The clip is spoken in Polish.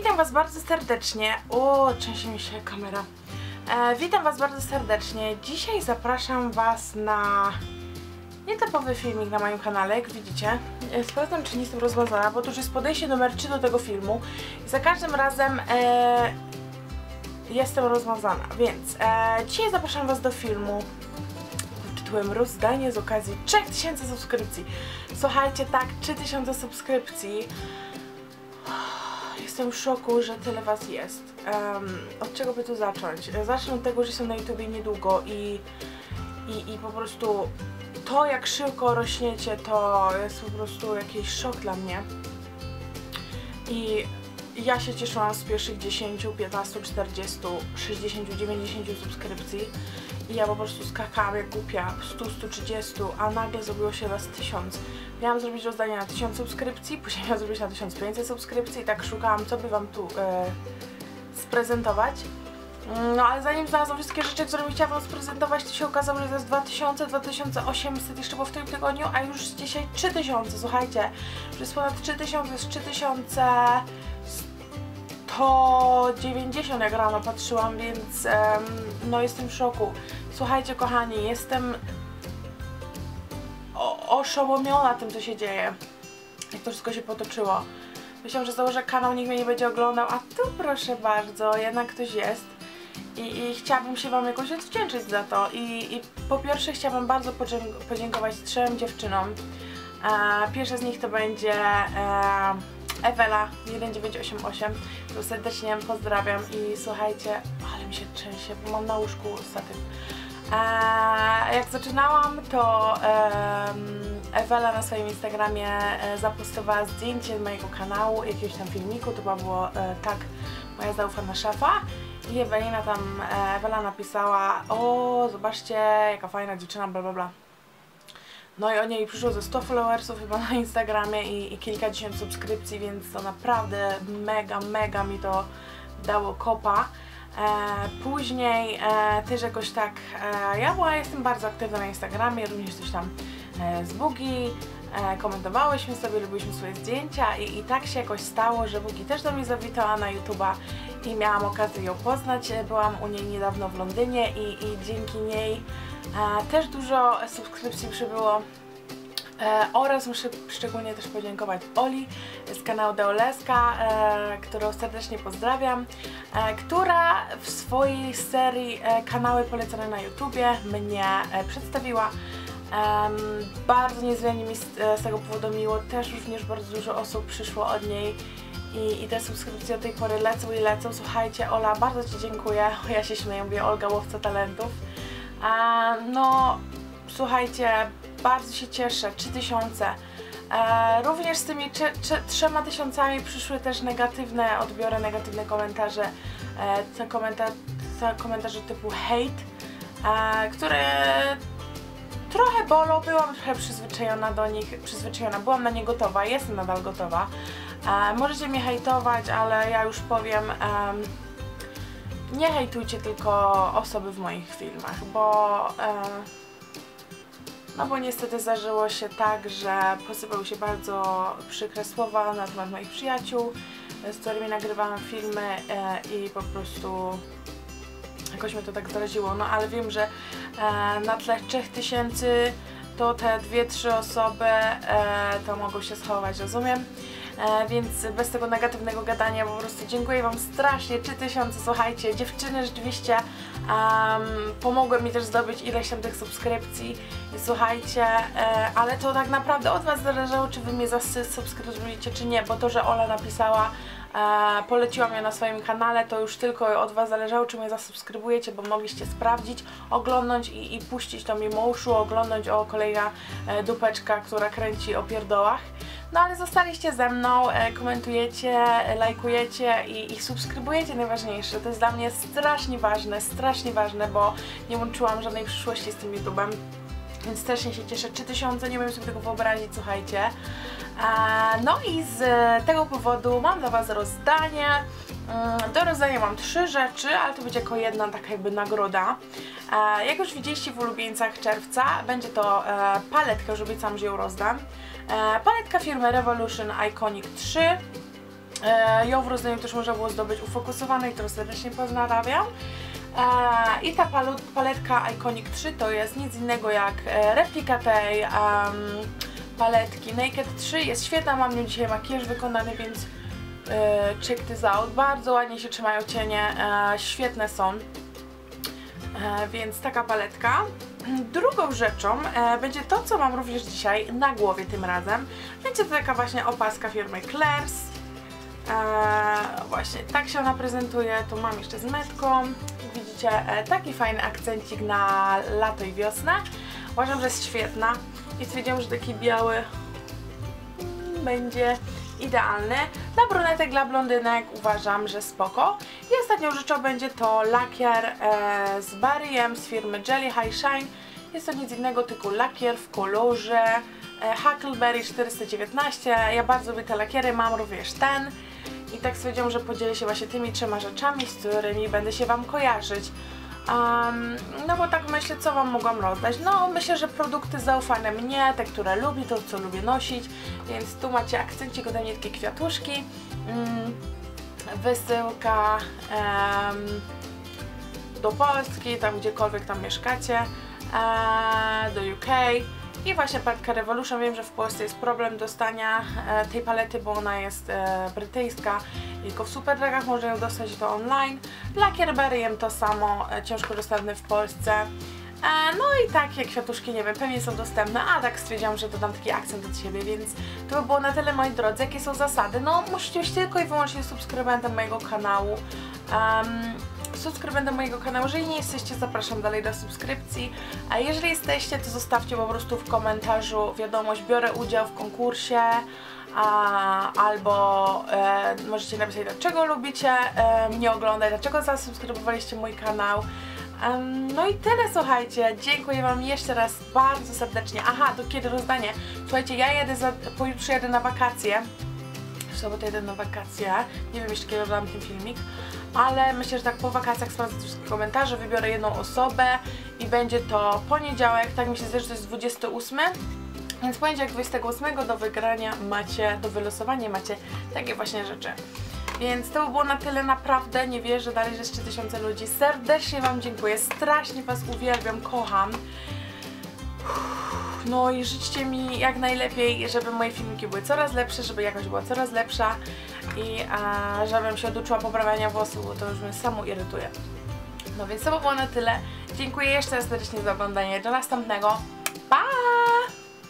Witam Was bardzo serdecznie. O, trzęsie mi się kamera. Witam Was bardzo serdecznie. Dzisiaj zapraszam Was na nietypowy filmik na moim kanale, jak widzicie. Sprawdzam, czy nie jestem rozwiązana, bo to już jest podejście numer 3 do tego filmu. I za każdym razem jestem rozwiązana, więc dzisiaj zapraszam Was do filmu pod tytułem Rozdanie z okazji 3000 subskrypcji. Słuchajcie, tak, 3000 subskrypcji. Jestem w szoku, że tyle Was jest. Od czego by tu zacząć? Zacznę od tego, że jestem na YouTubie niedługo i po prostu to, jak szybko rośniecie, to jest po prostu jakiś szok dla mnie. I ja się cieszyłam z pierwszych 10, 15, 40, 60, 90 subskrypcji i ja po prostu skakałam jak głupia, 100, 130, a nagle zrobiło się raz 1000. Miałam zrobić rozdanie na 1000 subskrypcji, później miałam zrobić na 1500 subskrypcji i tak szukałam, co by Wam tu sprezentować. No ale zanim znalazłam wszystkie rzeczy, które chciałam Wam sprezentować, to się okazało, że to jest 2000, 2800 jeszcze było w tym tygodniu, a już dzisiaj 3000, słuchajcie, że jest ponad 3000, jest 3190 jak rano patrzyłam, więc no jestem w szoku. Słuchajcie kochani, jestem oszołomiona tym, co się dzieje, jak to wszystko się potoczyło. Myślałam, że założę kanał, nikt mnie nie będzie oglądał, a tu proszę bardzo, jednak ktoś jest. I chciałabym się Wam jakoś odwdzięczyć za to. I po pierwsze chciałabym bardzo podziękować 3 dziewczynom. Pierwsza z nich to będzie Ewela 1988, którą serdecznie pozdrawiam i słuchajcie, ale mi się trzęsie, bo mam na łóżku statyw. Jak zaczynałam, to Ewela na swoim Instagramie zapostowała zdjęcie mojego kanału, jakiegoś tam filmiku, to chyba było tak, moja zaufana szefa. I Ewela napisała: o, zobaczcie, jaka fajna dziewczyna, bla bla bla. No i o niej przyszło ze 100 followersów chyba na Instagramie i kilkadziesiąt subskrypcji, więc to naprawdę mega mi to dało kopa. Później też jakoś tak, jestem bardzo aktywna na Instagramie, również coś tam z Bugi, komentowałyśmy sobie, lubiliśmy swoje zdjęcia i tak się jakoś stało, że Bugi też do mnie zawitała na YouTube'a i miałam okazję ją poznać. Byłam u niej niedawno w Londynie i dzięki niej też dużo subskrypcji przybyło. Oraz muszę szczególnie też podziękować Oli z kanału Deoleska, którą serdecznie pozdrawiam, która w swojej serii kanały polecane na YouTubie mnie przedstawiła. Bardzo niezmiernie mi z tego powodu miło, też również bardzo dużo osób przyszło od niej i te subskrypcje do tej pory lecą i lecą. Słuchajcie, Ola, bardzo Ci dziękuję. Ja się śmieję, mówię Olga, łowca talentów. No, słuchajcie, bardzo się cieszę, 3000. Również z tymi 3000 przyszły też negatywne odbiory, negatywne komentarze, komentarze typu hate, które trochę bolą, byłam trochę przyzwyczajona do nich, byłam na nie gotowa, jestem nadal gotowa. Możecie mnie hejtować, ale ja już powiem, nie hejtujcie tylko osoby w moich filmach, bo niestety zdarzyło się tak, że posypały się bardzo przykre słowa na temat moich przyjaciół, z którymi nagrywałam filmy i po prostu jakoś mnie to tak zraziło. No ale wiem, że na tle 3000 to te 2-3 osoby to mogą się schować, rozumiem? Więc bez tego negatywnego gadania po prostu dziękuję Wam strasznie, 3000, słuchajcie, dziewczyny rzeczywiście pomogły mi też zdobyć ileś tam tych subskrypcji i słuchajcie, ale to tak naprawdę od Was zależało, czy Wy mnie zasubskrybujecie, czy nie, bo to, że Ola napisała, poleciłam ją na swoim kanale, to już tylko od Was zależało, czy mnie zasubskrybujecie, bo mogliście sprawdzić, oglądnąć i puścić to mimo uszu, oglądnąć kolejna dupeczka, która kręci o pierdołach. No ale zostaliście ze mną, komentujecie, lajkujecie i subskrybujecie, najważniejsze. To jest dla mnie strasznie ważne, bo nie łączyłam żadnej przyszłości z tym YouTube'em. Więc strasznie się cieszę, 3000, nie umiem sobie tego wyobrazić, słuchajcie. No i z tego powodu mam dla Was rozdanie. Do rozdania mam 3 rzeczy, ale to będzie jako jedna taka jakby nagroda. Jak już widzieliście w ulubieńcach czerwca, będzie to paletka, już obiecałam, że ją rozdam. Paletka firmy Revolution Iconic 3. Ją w rozdaniu też można było zdobyć ufokusowane i to serdecznie pozdrawiam. I ta paletka Iconic 3 to jest nic innego jak replika tej paletki Naked 3. Jest świetna, mam nią dzisiaj makijaż wykonany, więc check this out. Bardzo ładnie się trzymają cienie, świetne są. Więc taka paletka. Drugą rzeczą będzie to, co mam również dzisiaj na głowie tym razem. Będzie to taka właśnie opaska firmy Claire's. Właśnie tak się ona prezentuje. Tu mam jeszcze z metką. Jak widzicie, taki fajny akcencik na lato i wiosnę. Uważam, że jest świetna i stwierdziłam, że taki biały będzie idealny. Dla brunetek, dla blondynek uważam, że spoko. I ostatnią rzeczą będzie to lakier z Barry'em z firmy Jelly High Shine. Jest to nic innego, tylko lakier w kolorze Huckleberry 419. Ja bardzo lubię te lakiery, mam również ten. I tak stwierdziłam, że podzielę się właśnie tymi 3 rzeczami, z którymi będę się Wam kojarzyć. No bo tak myślę, co Wam mogłam rozdać. No myślę, że produkty zaufane mnie, te, które lubię, to co lubię nosić. Więc tu macie akcencik ode mnie, takie kwiatuszki. Wysyłka do Polski, tam gdziekolwiek tam mieszkacie, do UK. I właśnie paletka Revolution. Wiem, że w Polsce jest problem dostania tej palety, bo ona jest brytyjska i tylko w Superdragach można ją dostać to online. Lakier Barry'em to samo, ciężko dostępny w Polsce. No i takie kwiatuszki, nie wiem, pewnie są dostępne, a tak stwierdziłam, że dodam taki akcent od siebie, więc to by było na tyle, moi drodzy. Jakie są zasady? No musicie być tylko i wyłącznie subskrybentem mojego kanału. Jeżeli nie jesteście, zapraszam dalej do subskrypcji, a jeżeli jesteście, to zostawcie po prostu w komentarzu wiadomość: biorę udział w konkursie, albo możecie napisać, dlaczego lubicie mnie oglądać, dlaczego zasubskrybowaliście mój kanał. No i tyle, słuchajcie, dziękuję Wam jeszcze raz bardzo serdecznie. Aha, to kiedy rozdanie? Słuchajcie, ja jedę pojutrze jadę na wakacje. W sobotę jedę na wakacje, nie wiem jeszcze kiedy oglądam ten filmik, ale myślę, że tak po wakacjach sprawdzę wszystkie komentarze, wybiorę jedną osobę i będzie to poniedziałek, tak mi się zdaje, że to jest 28, więc poniedziałek 28 do wygrania macie, do wylosowania macie takie właśnie rzeczy. Więc to by było na tyle, naprawdę nie wierzę dalej, że jest 3000 ludzi. Serdecznie Wam dziękuję, strasznie Was uwielbiam, kocham. No i życzcie mi jak najlepiej, żeby moje filmiki były coraz lepsze, żeby jakość była coraz lepsza i żebym się oduczyła poprawiania włosów, bo to już mnie samo irytuje. No więc to by było na tyle. Dziękuję jeszcze raz serdecznie za oglądanie. Do następnego. Pa!